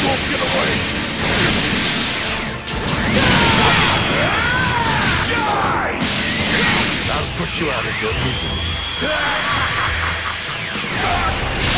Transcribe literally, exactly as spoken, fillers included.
won't get away! Die! I'll put you out of your misery.